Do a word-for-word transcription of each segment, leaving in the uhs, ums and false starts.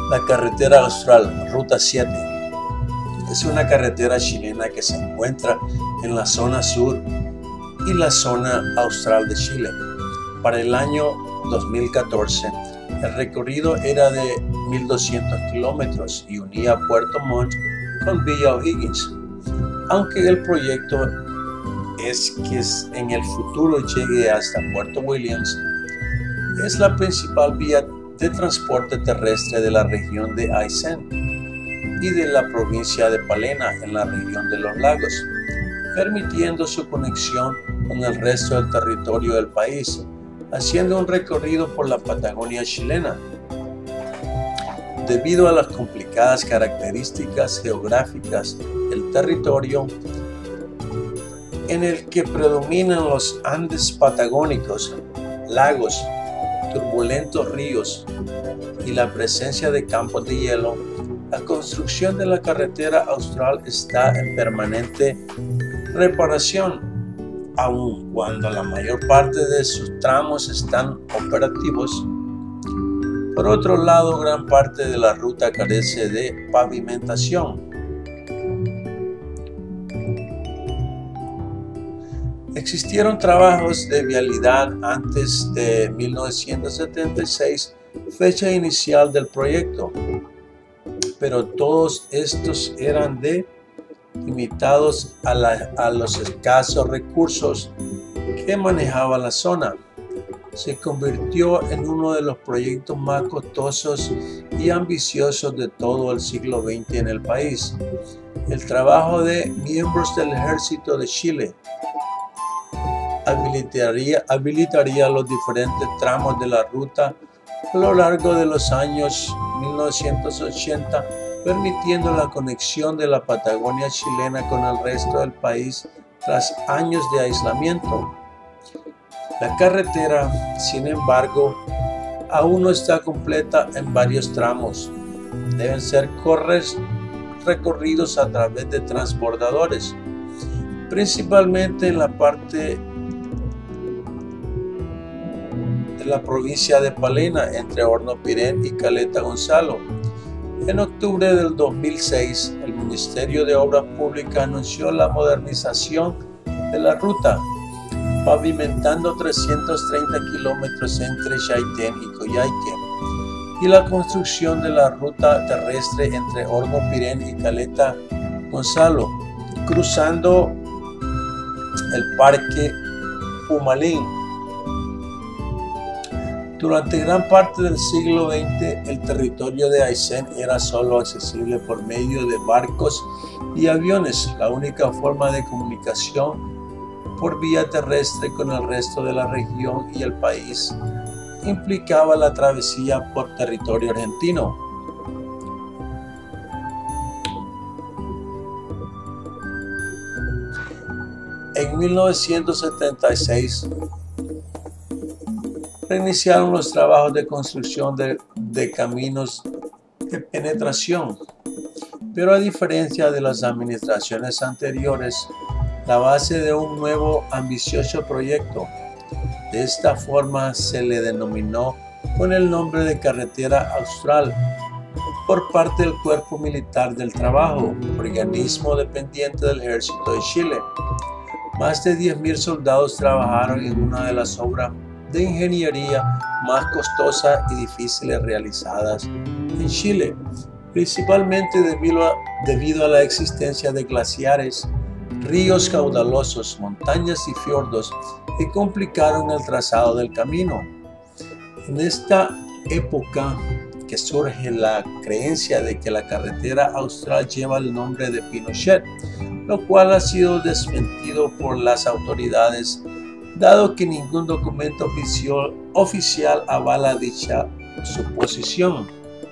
La carretera austral, Ruta siete, es una carretera chilena que se encuentra en la zona sur y la zona austral de Chile. Para el año dos mil catorce, el recorrido era de mil doscientos kilómetros y unía Puerto Montt con Villa O'Higgins. Aunque el proyecto es que en el futuro llegue hasta Puerto Williams, es la principal vía de transporte terrestre de la región de Aysén y de la provincia de Palena en la región de los lagos, permitiendo su conexión con el resto del territorio del país, haciendo un recorrido por la Patagonia chilena. Debido a las complicadas características geográficas del territorio, en el que predominan los Andes patagónicos, lagos, turbulentos ríos y la presencia de campos de hielo, la construcción de la carretera austral está en permanente reparación, aun cuando la mayor parte de sus tramos están operativos. Por otro lado, gran parte de la ruta carece de pavimentación. Existieron trabajos de vialidad antes de mil novecientos setenta y seis, fecha inicial del proyecto, pero todos estos eran de limitados a, la, a los escasos recursos que manejaba la zona. Se convirtió en uno de los proyectos más costosos y ambiciosos de todo el siglo veinte en el país. El trabajo de miembros del Ejército de Chile habilitaría, habilitaría los diferentes tramos de la ruta a lo largo de los años mil novecientos ochenta, permitiendo la conexión de la Patagonia chilena con el resto del país tras años de aislamiento. La carretera, sin embargo, aún no está completa en varios tramos. Deben ser corres, recorridos a través de transbordadores, principalmente en la parte de la provincia de Palena, entre Hornopiren y Caleta Gonzalo. En octubre del dos mil seis, el Ministerio de Obras Públicas anunció la modernización de la ruta, pavimentando trescientos treinta kilómetros entre Chaitén y Coyhaique, y la construcción de la ruta terrestre entre Hornopiren y Caleta Gonzalo, cruzando el Parque Pumalín. Durante gran parte del siglo veinte, el territorio de Aysén era solo accesible por medio de barcos y aviones. La única forma de comunicación por vía terrestre con el resto de la región y el país implicaba la travesía por territorio argentino. En mil novecientos setenta y seis reiniciaron los trabajos de construcción de, de caminos de penetración, pero a diferencia de las administraciones anteriores, la base de un nuevo ambicioso proyecto. De esta forma se le denominó con el nombre de Carretera Austral por parte del Cuerpo Militar del Trabajo, organismo dependiente del Ejército de Chile. Más de diez mil soldados trabajaron en una de las obras de ingeniería más costosas y difíciles realizadas en Chile, principalmente debido a, debido a la existencia de glaciares, ríos caudalosos, montañas y fiordos que complicaron el trazado del camino. En esta época que surge la creencia de que la carretera austral lleva el nombre de Pinochet, lo cual ha sido desmentido por las autoridades, dado que ningún documento oficial, oficial avala dicha suposición.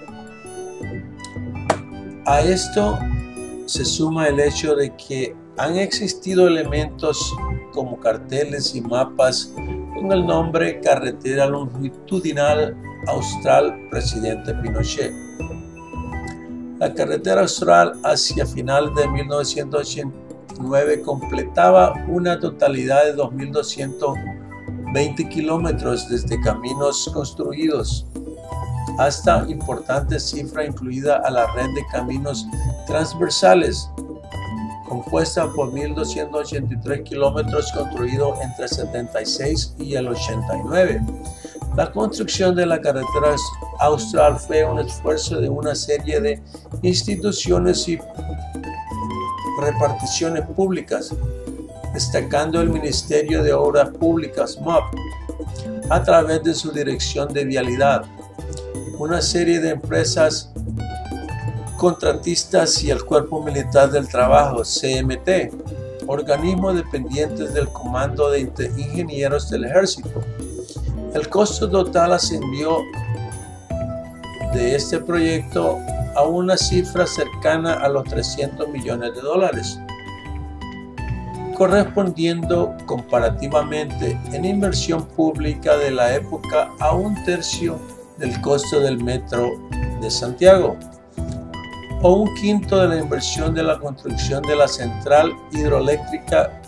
A esto se suma el hecho de que han existido elementos como carteles y mapas con el nombre Carretera Longitudinal Austral Presidente Pinochet. La carretera austral hacia finales de mil novecientos ochenta y nueve completaba una totalidad de dos mil doscientos veinte kilómetros desde caminos construidos hasta importante cifra incluida a la red de caminos transversales, compuesta por mil doscientos ochenta y tres kilómetros construidos entre el setenta y seis y el ochenta y nueve. La construcción de la carretera austral fue un esfuerzo de una serie de instituciones y reparticiones públicas, destacando el Ministerio de Obras Públicas M O P a través de su Dirección de Vialidad, una serie de empresas contratistas y el Cuerpo Militar del Trabajo, C M T, organismos dependientes del Comando de Ingenieros del Ejército. El costo total ascendió de este proyecto a una cifra cercana a los trescientos millones de dólares, correspondiendo comparativamente en inversión pública de la época a un tercio del costo del metro de Santiago, o un quinto de la inversión de la construcción de la central hidroeléctrica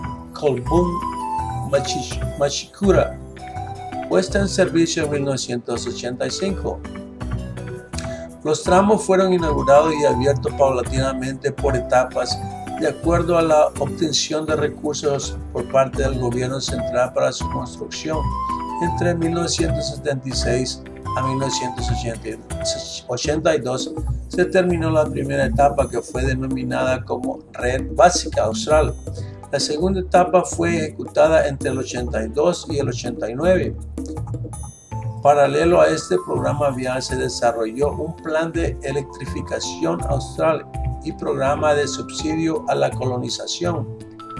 Colbún-Machicura, puesta en servicio en mil novecientos ochenta y cinco. Los tramos fueron inaugurados y abiertos paulatinamente por etapas de acuerdo a la obtención de recursos por parte del gobierno central para su construcción. Entre mil novecientos setenta y seis a mil novecientos ochenta y dos se terminó la primera etapa, que fue denominada como Red Básica Austral. La segunda etapa fue ejecutada entre el ochenta y dos y el ochenta y nueve. Paralelo a este programa vial se desarrolló un plan de electrificación austral y programa de subsidio a la colonización.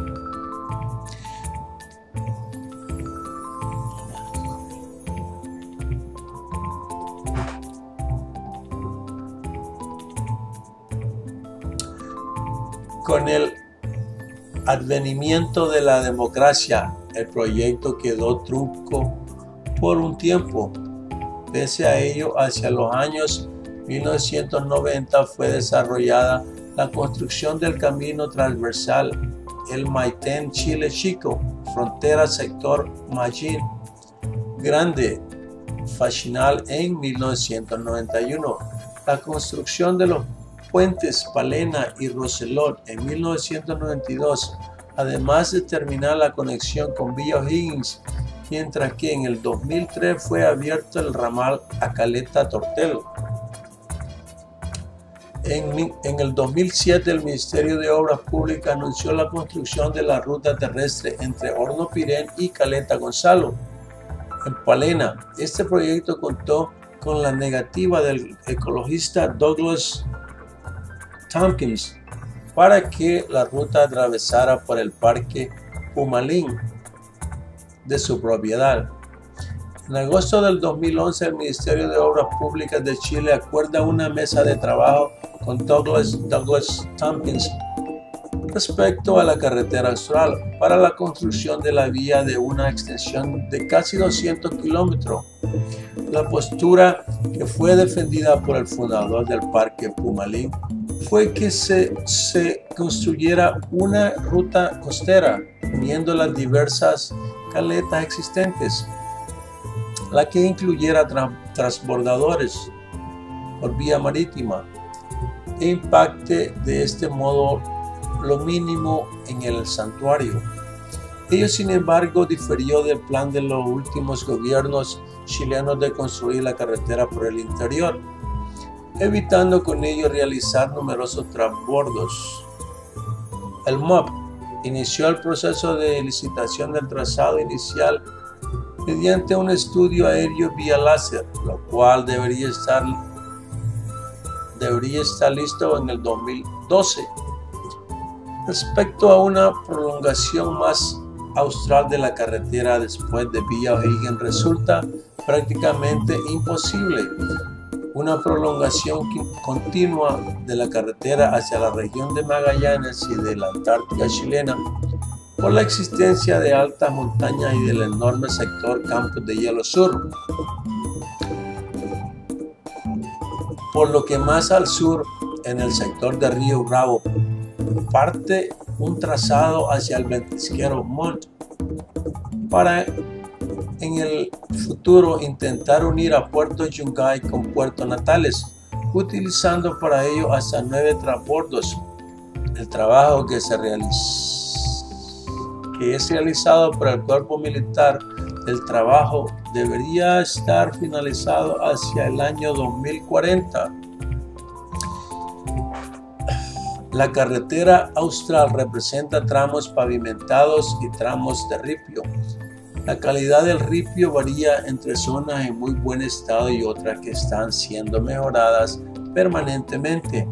Con el advenimiento de la democracia, el proyecto quedó trunco por un tiempo. Pese a ello, hacia los años mil novecientos noventa fue desarrollada la construcción del camino transversal El Maitén Chile Chico, frontera sector Mallín Grande, Faxinal en mil novecientos noventa y uno. La construcción de los puentes Palena y Roselot en mil novecientos noventa y dos, además de terminar la conexión con Villa O'Higgins, mientras que en el dos mil tres fue abierto el ramal a Caleta Tortel. En, en el dos mil siete el Ministerio de Obras Públicas anunció la construcción de la ruta terrestre entre Horno Pirén y Caleta Gonzalo en Palena. Este proyecto contó con la negativa del ecologista Douglas Tompkins para que la ruta atravesara por el Parque Pumalín de su propiedad. En agosto del dos mil once, el Ministerio de Obras Públicas de Chile acuerda una mesa de trabajo con Douglas, Douglas Tompkins respecto a la carretera austral para la construcción de la vía de una extensión de casi doscientos kilómetros. La postura que fue defendida por el fundador del Parque Pumalín fue que se, se construyera una ruta costera uniendo las diversas caletas existentes, la que incluyera tra transbordadores por vía marítima e impacte de este modo lo mínimo en el santuario. Ello, sin embargo, diferió del plan de los últimos gobiernos chilenos de construir la carretera por el interior, evitando con ello realizar numerosos transbordos. El M O P inició el proceso de licitación del trazado inicial mediante un estudio aéreo vía láser, lo cual debería estar, debería estar listo en el dos mil doce. Respecto a una prolongación más austral de la carretera después de Villa O'Higgins, resulta prácticamente imposible una prolongación continua de la carretera hacia la región de Magallanes y de la Antártica chilena por la existencia de altas montañas y del enorme sector Campos de Hielo Sur. Por lo que más al sur, en el sector de Río Bravo, parte un trazado hacia el ventisquero Montt para en el futuro intentar unir a Puerto Yungay con Puerto Natales, utilizando para ello hasta nueve transbordos. El trabajo que, se realiza, que es realizado por el cuerpo militar, el trabajo debería estar finalizado hacia el año dos mil cuarenta. La carretera austral representa tramos pavimentados y tramos de ripio. La calidad del ripio varía entre zonas en muy buen estado y otras que están siendo mejoradas permanentemente,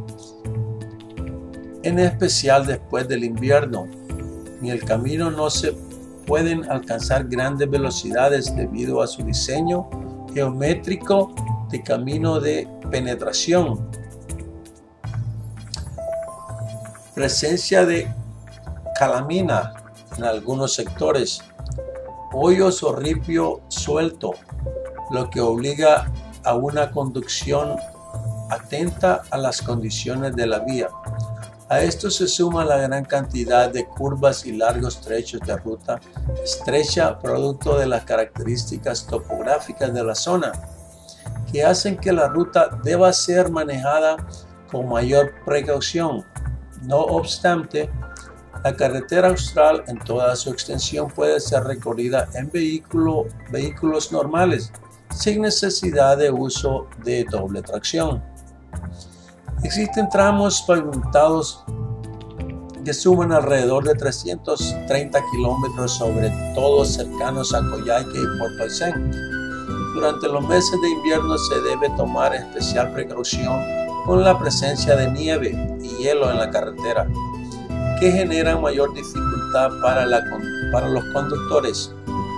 en especial después del invierno. En el camino no se pueden alcanzar grandes velocidades debido a su diseño geométrico de camino de penetración. Presencia de calamina en algunos sectores, hoyos o ripio suelto, lo que obliga a una conducción atenta a las condiciones de la vía. A esto se suma la gran cantidad de curvas y largos trechos de ruta estrecha, producto de las características topográficas de la zona, que hacen que la ruta deba ser manejada con mayor precaución. No obstante, la carretera austral en toda su extensión puede ser recorrida en vehículo, vehículos normales, sin necesidad de uso de doble tracción. Existen tramos pavimentados que suman alrededor de trescientos treinta kilómetros, sobre todo cercanos a Coyhaique y Puerto Aysén. Durante los meses de invierno se debe tomar especial precaución con la presencia de nieve y hielo en la carretera, que generan mayor dificultad para, la, para los conductores.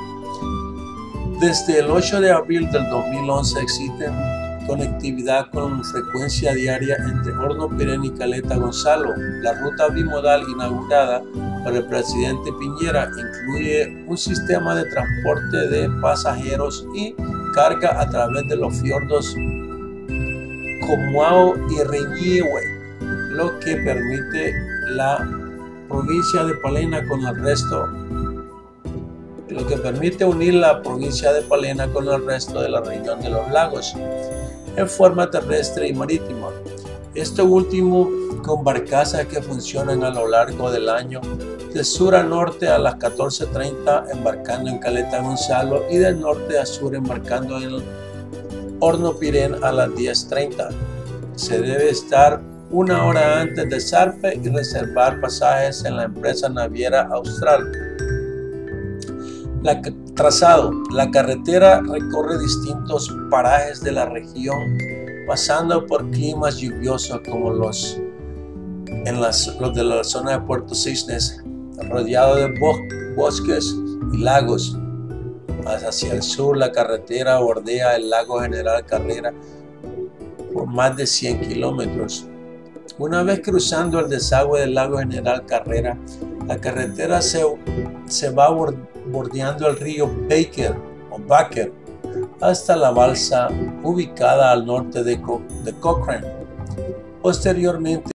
Desde el ocho de abril del dos mil once existe conectividad con frecuencia diaria entre Hornopiren y Caleta Gonzalo. La ruta bimodal inaugurada por el presidente Piñera incluye un sistema de transporte de pasajeros y carga a través de los fiordos Comoao y Reñihue, lo que permite la provincia de Palena con el resto, lo que permite unir la provincia de Palena con el resto de la región de los lagos en forma terrestre y marítima. Esto último con barcazas que funcionan a lo largo del año, de sur a norte a las catorce treinta embarcando en Caleta Gonzalo y del norte a sur embarcando en Hornopiren a las diez treinta. Se debe estar una hora antes de zarpe y reservar pasajes en la empresa naviera austral. La, trazado. La carretera recorre distintos parajes de la región, pasando por climas lluviosos como los, en las, los de la zona de Puerto Cisnes, rodeado de bos, bosques y lagos. Hacia el sur, la carretera bordea el lago General Carrera por más de cien kilómetros. Una vez cruzando el desagüe del lago General Carrera, la carretera se, se va bordeando el río Baker o Baker hasta la balsa ubicada al norte de, Co de Cochrane. Posteriormente,